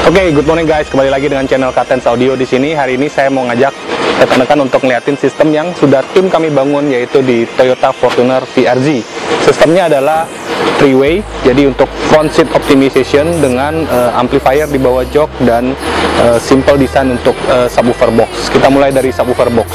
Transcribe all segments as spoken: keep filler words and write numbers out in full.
Oke, okay, good morning guys. Kembali lagi dengan channel Katens Audio di sini. Hari ini saya mau ngajak rekan-rekan untuk ngeliatin sistem yang sudah tim kami bangun, yaitu di Toyota Fortuner V R Z. Sistemnya adalah three-way, jadi untuk front seat optimization dengan uh, amplifier di bawah jok dan uh, simple design untuk uh, subwoofer box. Kita mulai dari subwoofer box.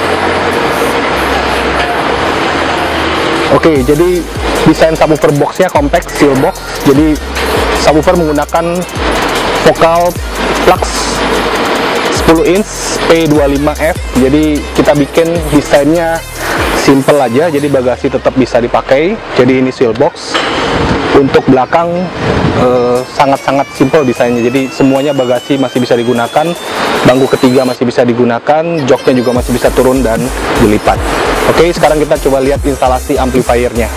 Oke, okay, jadi desain subwoofer boxnya compact steel box. Jadi subwoofer menggunakan vokal Flux sepuluh inch P dua puluh lima F. Jadi kita bikin desainnya simple aja, jadi bagasi tetap bisa dipakai. Jadi ini seal box. Untuk belakang sangat-sangat eh, simple desainnya, jadi semuanya bagasi masih bisa digunakan, bangku ketiga masih bisa digunakan, joknya juga masih bisa turun dan dilipat. Oke, sekarang kita coba lihat instalasi amplifiernya.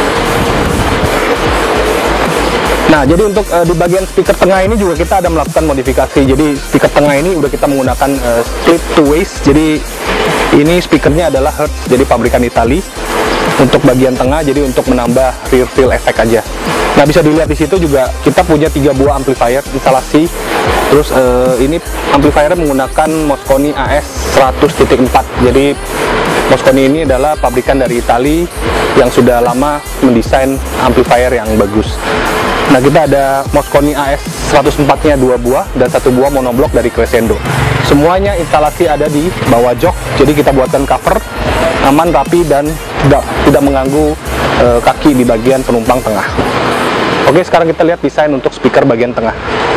Nah, jadi untuk uh, di bagian speaker tengah ini juga kita ada melakukan modifikasi. Jadi speaker tengah ini udah kita menggunakan uh, split two ways. Jadi ini speakernya adalah Hertz, jadi pabrikan Itali. Untuk bagian tengah, jadi untuk menambah rear field effect aja. Nah, bisa dilihat di situ juga kita punya tiga buah amplifier instalasi. Terus uh, ini amplifiernya menggunakan Mosconi A S seratus titik empat. Jadi Mosconi ini adalah pabrikan dari Itali yang sudah lama mendesain amplifier yang bagus. Nah, kita ada Mosconi A S seratus empat nya dua buah dan satu buah monoblok dari Crescendo. Semuanya instalasi ada di bawah jok, jadi kita buatkan cover aman, rapi, dan tidak tidak mengganggu e, kaki di bagian penumpang tengah. Oke, sekarang kita lihat desain untuk speaker bagian tengah.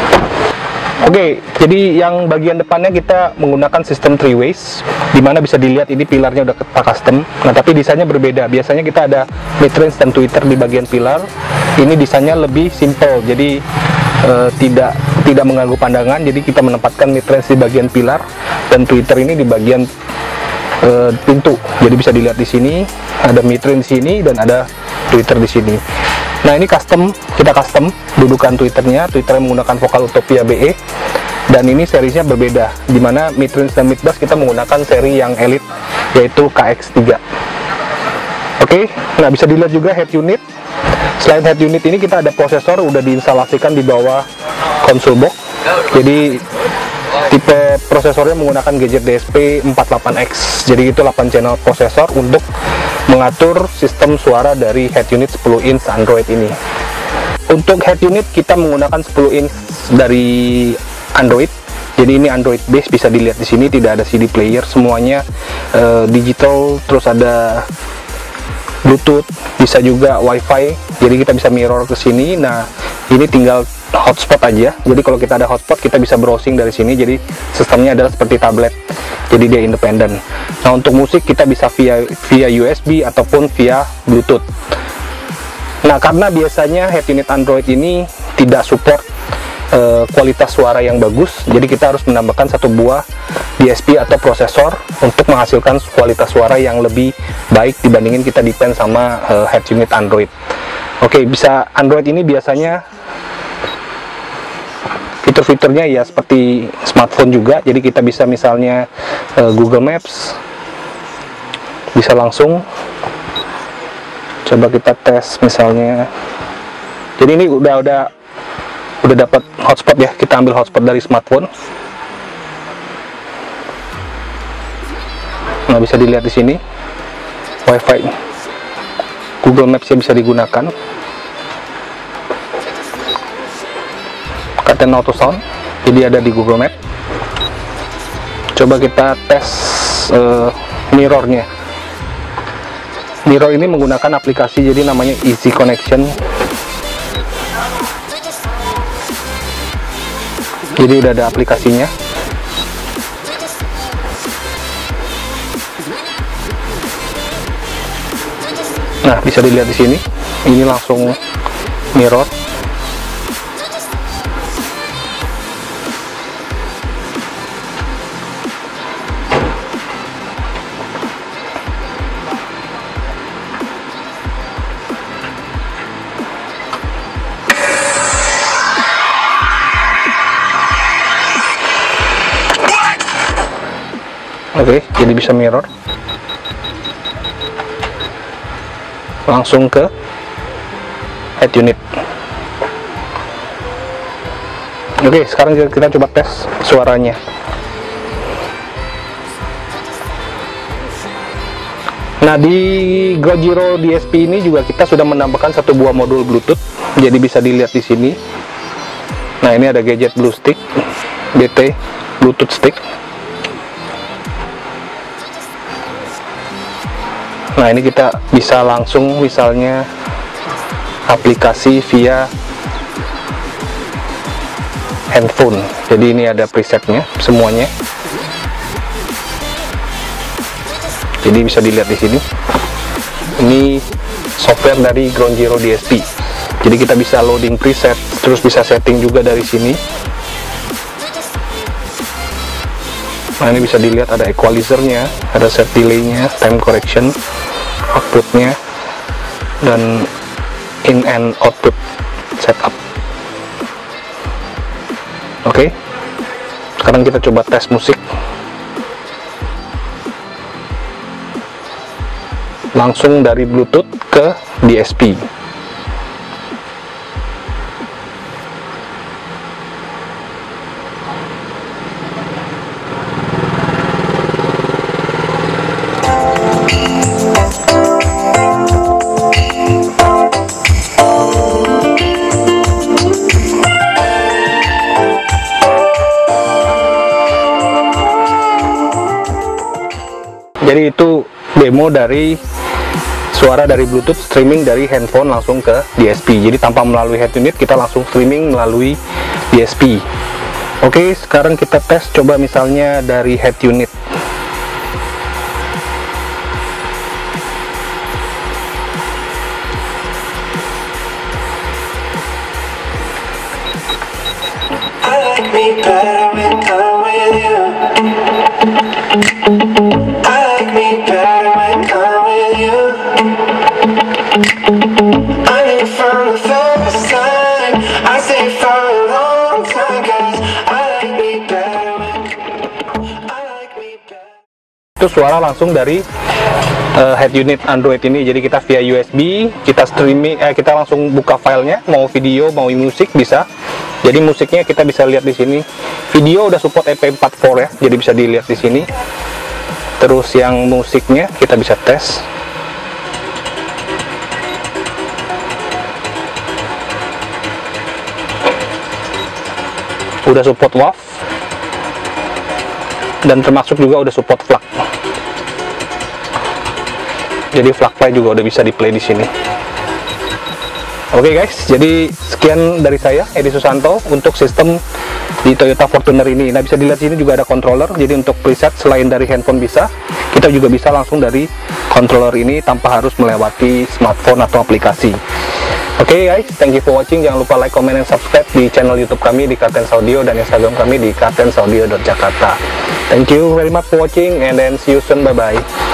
Oke, jadi yang bagian depannya kita menggunakan sistem three ways, dimana bisa dilihat ini pilarnya udah kita custom. Nah, tapi desainnya berbeda. Biasanya kita ada mid-range dan tweeter di bagian pilar. Ini desainnya lebih simple, jadi e, tidak tidak mengganggu pandangan. Jadi kita menempatkan mid-range di bagian pilar dan tweeter ini di bagian e, pintu. Jadi bisa dilihat di sini ada mid-range di sini dan ada tweeter di sini. Nah, ini custom, kita custom dudukan tweeternya. Tweeternya menggunakan vokal Utopia B E, dan ini seriesnya berbeda, dimana mid-range dan mid-bass kita menggunakan seri yang elite, yaitu K X tiga. Oke, nah bisa dilihat juga head unit. Selain head unit ini kita ada prosesor udah diinstalasikan di bawah console box. Jadi tipe prosesornya menggunakan Gadget D S P empat puluh delapan X. Jadi itu delapan channel prosesor untuk mengatur sistem suara dari head unit sepuluh inch Android ini. Untuk head unit kita menggunakan sepuluh inch dari Android. Jadi ini Android base, bisa dilihat di sini tidak ada C D player, semuanya uh, digital, terus ada Bluetooth, bisa juga WiFi. Jadi kita bisa mirror ke sini. Nah, ini tinggal hotspot aja. Jadi kalau kita ada hotspot kita bisa browsing dari sini. Jadi sistemnya adalah seperti tablet. Jadi dia independen. Nah, untuk musik kita bisa via via U S B ataupun via Bluetooth. Nah, karena biasanya head unit Android ini tidak support uh, kualitas suara yang bagus, jadi kita harus menambahkan satu buah D S P atau prosesor untuk menghasilkan kualitas suara yang lebih baik dibandingin kita depend sama uh, head unit Android. Oke, bisa Android ini biasanya fitur-fiturnya ya seperti smartphone juga. Jadi kita bisa misalnya uh, Google Maps, bisa langsung. Coba kita tes misalnya. Jadi ini udah udah udah dapat hotspot ya. Kita ambil hotspot dari smartphone. Nah, bisa dilihat di sini WiFi, Google Maps yang bisa digunakan. Katen Auto Sound, jadi ada di Google Map. Coba kita tes uh, mirrornya. Mirror ini menggunakan aplikasi, jadi namanya Easy Connection. Jadi udah ada aplikasinya. Nah, bisa dilihat di sini. Ini langsung mirror. Oke, jadi bisa mirror langsung ke head unit. Oke, sekarang kita coba tes suaranya. Nah, di Gojiro D S P ini juga kita sudah menambahkan satu buah modul Bluetooth, jadi bisa dilihat di sini. Nah, ini ada gadget Blue Stick, B T Bluetooth Stick. Nah, ini kita bisa langsung misalnya aplikasi via handphone. Jadi ini ada presetnya semuanya. Jadi bisa dilihat di sini. Ini software dari Gojiro D S P. Jadi kita bisa loading preset, terus bisa setting juga dari sini. Nah, ini bisa dilihat ada equalizernya, ada set delay-nya, time correction, outputnya, dan in and output setup. Oke, sekarang kita coba tes musik. Langsung dari Bluetooth ke D S P. Jadi itu demo dari suara dari Bluetooth streaming dari handphone langsung ke D S P. Jadi tanpa melalui head unit, kita langsung streaming melalui D S P. Oke, sekarang kita tes coba misalnya dari head unit. Itu suara langsung dari uh, head unit Android ini. Jadi kita via U S B, kita streaming, eh, kita langsung buka filenya, mau video, mau musik bisa. Jadi musiknya kita bisa lihat di sini. Video udah support M P empat four ya, jadi bisa dilihat di sini. Terus yang musiknya kita bisa tes. Udah support W A V dan termasuk juga udah support FLAC. Jadi FLAC play juga udah bisa di play di sini. Oke guys, jadi sekian dari saya Edi Susanto untuk sistem di Toyota Fortuner ini. Nah, bisa dilihat sini juga ada controller. Jadi untuk preset selain dari handphone bisa, kita juga bisa langsung dari controller ini tanpa harus melewati smartphone atau aplikasi. Oke okay guys, thank you for watching. Jangan lupa like, comment, dan subscribe di channel YouTube kami di Kartens Audio dan Instagram kami di kartens audio dot jakarta. Thank you very much for watching and then see you soon. Bye bye.